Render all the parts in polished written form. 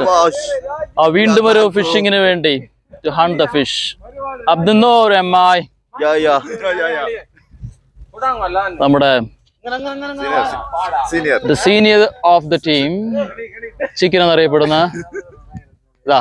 വീണ്ടും ഒരു ഫിഷിങ്ങിന് വേണ്ടി to hunt the fish. Abdul Noor, am I? Yeah. നമ്മുടെ the senior of the team, chicken എന്നറിയപ്പെടുന്ന ഇതാ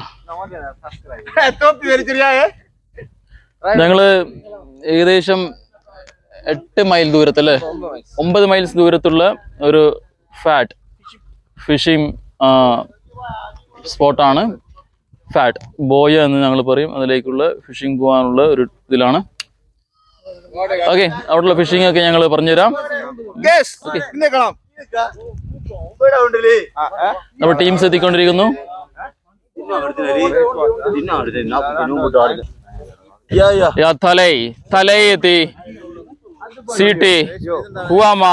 ഞങ്ങള് ഏകദേശം 8 മൈൽ ദൂരത്തല്ലേ 9 മൈൽസ് ദൂരത്തുള്ള ഒരു ഫാറ്റ് ഫിഷിംഗ് സ്പോട്ടാണ്. ഫാറ്റ് ബോയ എന്ന് ഞങ്ങൾ പറയും. അതിലേക്കുള്ള ഫിഷിംഗ് പോകാനുള്ള ഒരു ഇതിലാണ്. ഓക്കെ, അവിടെയുള്ള ഫിഷിംഗ് ഒക്കെ ഞങ്ങൾ പറഞ്ഞുതരാം. നമ്മുടെ ടീംസ് എത്തിക്കൊണ്ടിരിക്കുന്നു. തലൈ എത്തി സീട്ടി ഹുവാമ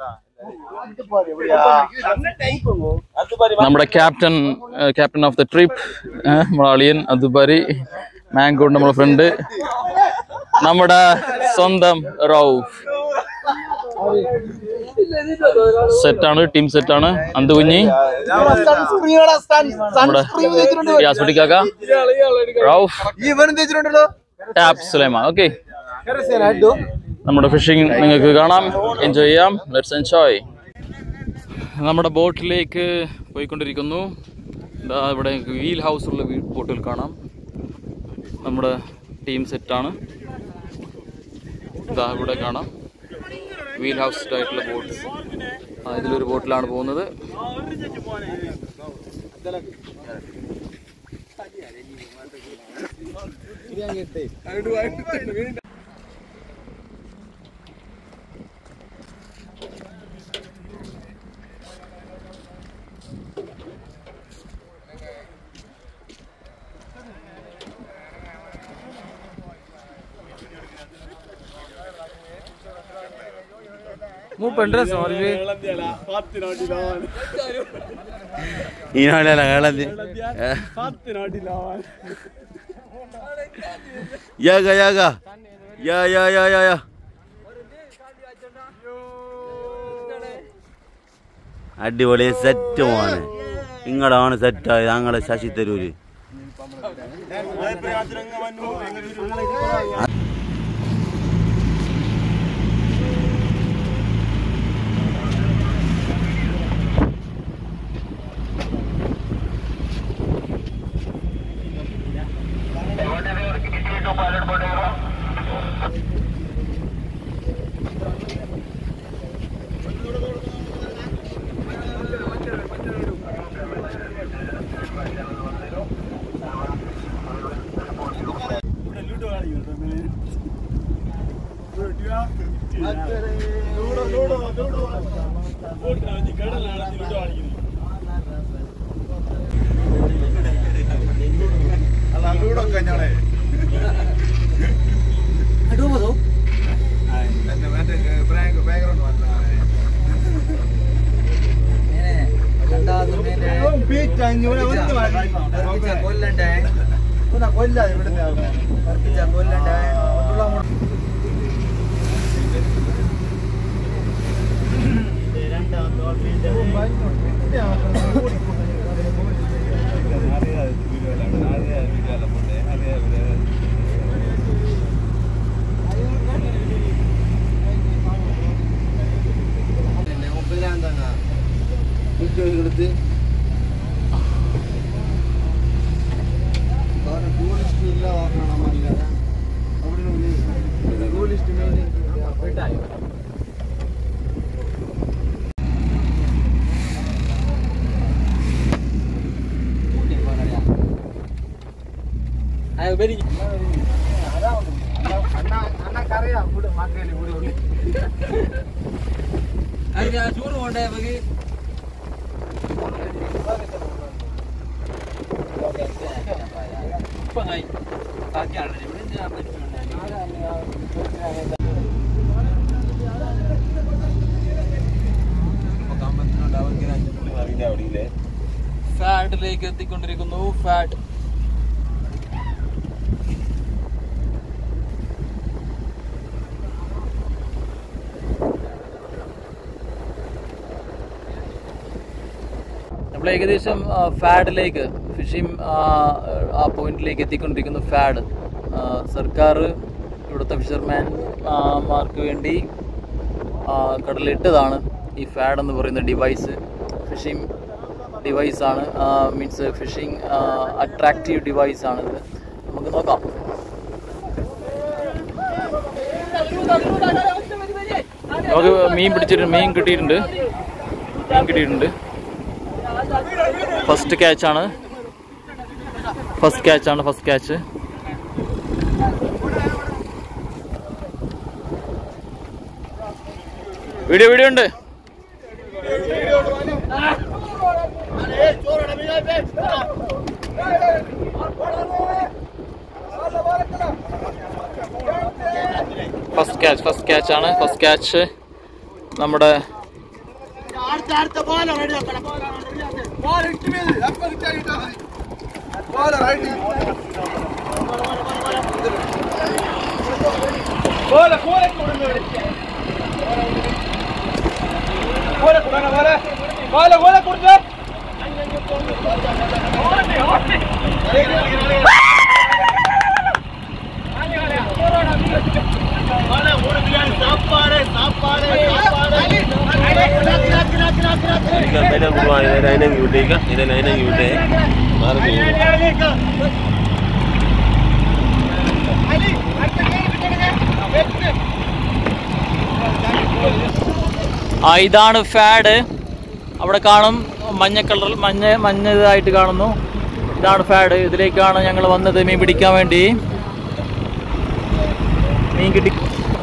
നമ്മുടെ ക്യാപ്റ്റൻ ഓഫ് ദ ട്രിപ്പ് നമ്മുടെ അളിയൻ അതുബരി മാംഗോണ്ട് നമ്മുടെ ഫ്രണ്ട് നമ്മുടെ സ്വന്തം റൌഫ് സെറ്റാണ്. ടീം സെറ്റാണ്. അന്തുകുഞ്ഞി നമ്മുടെ യാസ്പട്ടിക്കാക്ക റൌഫ് ടാപ്പ് സുലൈമാൻ. ഓക്കെ, നമ്മുടെ ഫിഷിംഗ് നിങ്ങൾക്ക് കാണാം, എൻജോയ് ചെയ്യാം. Let's enjoy. നമ്മുടെ ബോട്ടിലേക്ക് പോയിക്കൊണ്ടിരിക്കുന്നു. ഇവിടെ വീൽ ഹൗസ് ഉള്ള ബോട്ടുകൾ കാണാം. നമ്മുടെ ടീം സെറ്റാണ്. ഇതാ ഇവിടെ കാണാം വീൽ ഹൗസ് ആയിട്ടുള്ള ബോട്ട്. ഇതിലൊരു ബോട്ടിലാണ് പോകുന്നത്. അടിപൊളി സെറ്റുമാണ്. നിങ്ങളാണ് സെറ്റായത്. ഞങ്ങളെ ശശി തരൂര് ഫാറ്റിലേക്ക് എത്തിക്കൊണ്ടിരിക്കുന്നു. ഫാറ്റ് നമ്മൾ ഏകദേശം ഫാഡിലേക്ക് ഫിഷിംഗ് ആ പോയിന്റിലേക്ക് എത്തിക്കൊണ്ടിരിക്കുന്നു. ഫാഡ് സർക്കാർ ഇവിടുത്തെ ഫിഷർമാൻമാർക്ക് വേണ്ടി കടലിട്ടതാണ് ഈ ഫാഡ് എന്ന് പറയുന്ന ഡിവൈസ്. ഫിഷിംഗ് ഡിവൈസാണ്, മീൻസ് ഫിഷിംഗ് അട്രാക്റ്റീവ് ഡിവൈസാണിത്. നമുക്ക് നോക്കാം. നമുക്ക് മീൻ കിട്ടിയിട്ടുണ്ട്. First catch. വീഡിയോ ഉണ്ട്. ഫസ്റ്റ് ക്യാച്ച് നമ്മുടെ ഇതാണ് ഫാഡ്. അവിടെ കാണും മഞ്ഞ കളറിൽ മഞ്ഞ ഇതായിട്ട് കാണുന്നു. ഇതാണ് ഫാഡ്. ഇതിലേക്കാണ് ഞങ്ങൾ വന്നത് മീൻ പിടിക്കാൻ വേണ്ടി. മീൻ കിട്ടി.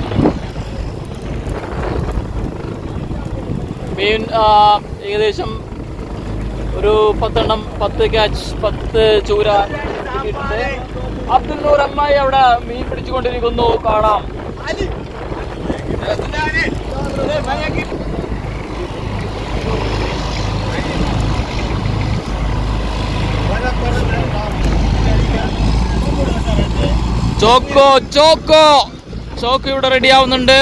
മീൻ ഏകദേശം ഒരു 10 ക്യാച്ച് 10 ചൂര കിട്ടിയിട്ടുണ്ട്. അബ്ദുൽ നൂർ അമ്മായി അവിടെ മീൻ പിടിച്ചുകൊണ്ടിരിക്കുന്നു. കാണാം. ചോക്കോ ഇവിടെ റെഡി ആവുന്നുണ്ട്.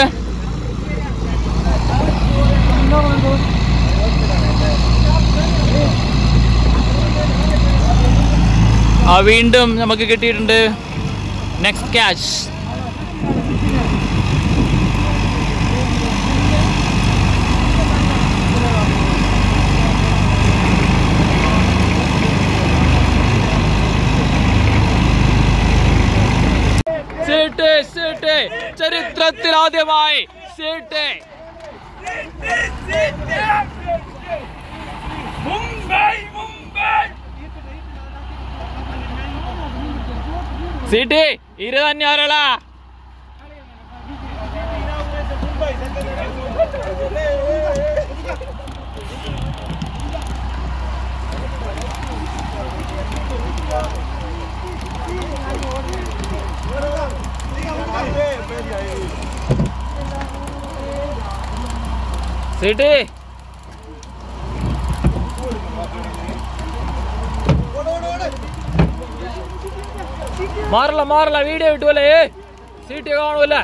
വീണ്ടും നമുക്ക് കിട്ടിയിട്ടുണ്ട്. Next catch. ചരിത്രത്തിൽ ആദ്യമായി സീറ്റ് ഇരു തന്നെ ആരള. സീറ്റ് മാറില്ല വീഡിയോ കിട്ടുമല്ലേ. സീറ്റ് കാണൂല.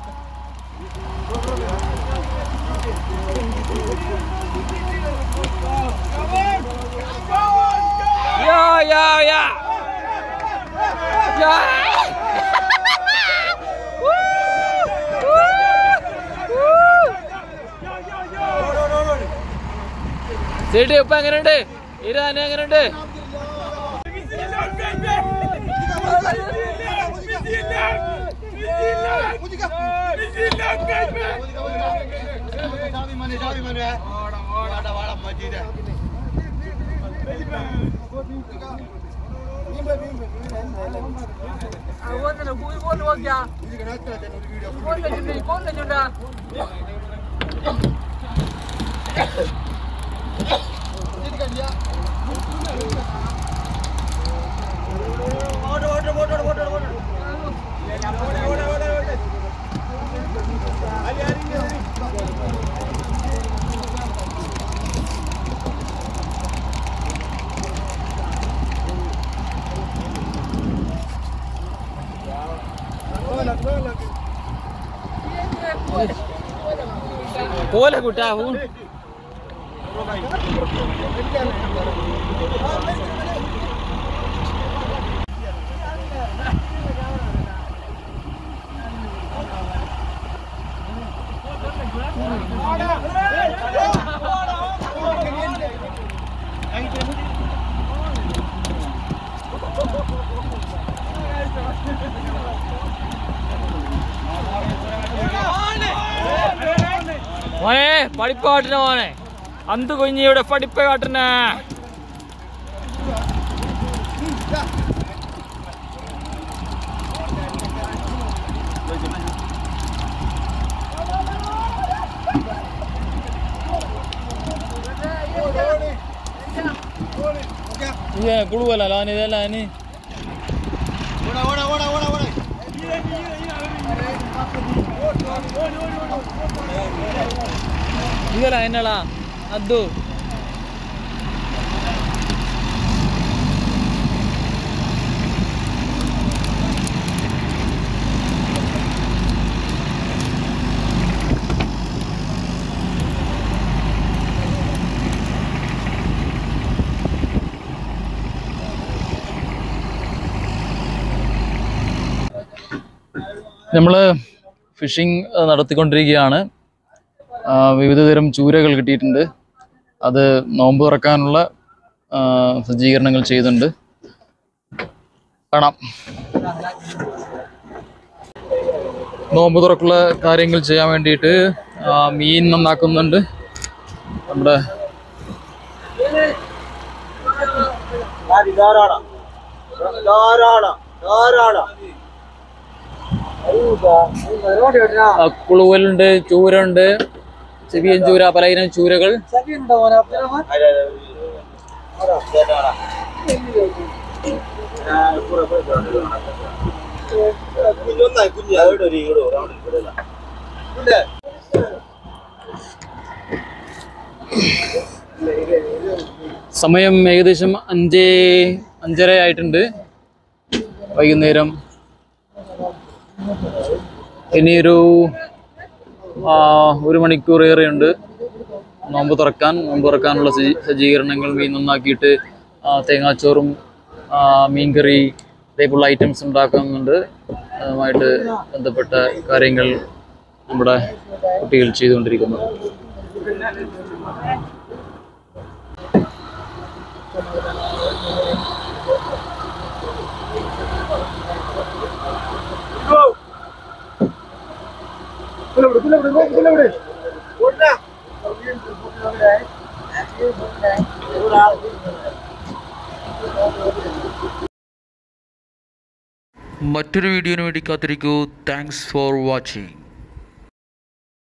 സീറ്റ് ഇപ്പൊ എങ്ങനെയുണ്ട്? ഇരാൻ എങ്ങനെയുണ്ട്? Cola, good. പഠിപ്പ് കാട്ടണ മോനെ അന്ത് കുഞ്ഞിയുടെ പഠിപ്പ് കാട്ടണ കുടുവല്ല ഇതല്ല ಇದಲ್ಲ ಏನಲ್ಲ ಅದು നമ്മൾ ഫിഷിംഗ് നടത്തിക്കൊണ്ടിരിക്കുകയാണ്. വിവിധ തരം ചൂരകൾ കിട്ടിയിട്ടുണ്ട്. അത് നോമ്പ് തുറക്കാനുള്ള സജ്ജീകരണങ്ങൾ ചെയ്യുന്നുണ്ട്. കാണാം. നോമ്പ് തുറക്കുള്ള കാര്യങ്ങൾ ചെയ്യാൻ വേണ്ടിയിട്ട് മീൻ നന്നാക്കുന്നുണ്ട്. നമ്മുടെ കുളുവലുണ്ട്, ചൂരുണ്ട്, ചെവിയൻ ചൂര, പലയിനം ചൂരകൾ. സമയം ഏകദേശം 5:30 ആയിട്ടുണ്ട് വൈകുന്നേരം. ഇനിയൊരു 1 മണിക്കൂർ ഏറെയുണ്ട് നോമ്പ് തുറക്കാനുള്ള സജ്ജീകരണങ്ങൾ. മീൻ നന്നാക്കിയിട്ട് തേങ്ങാച്ചോറും മീൻകറി ഇതേപോലുള്ള ഐറ്റംസ് ഉണ്ടാക്കുന്നുണ്ട്. അതുമായിട്ട് ബന്ധപ്പെട്ട കാര്യങ്ങൾ നമ്മുടെ കുട്ടികൾ ചെയ്തുകൊണ്ടിരിക്കുന്നു. മറ്റൊരു വീഡിയോന് വേണ്ടി കാത്തിരിക്കൂ. Thanks for watching.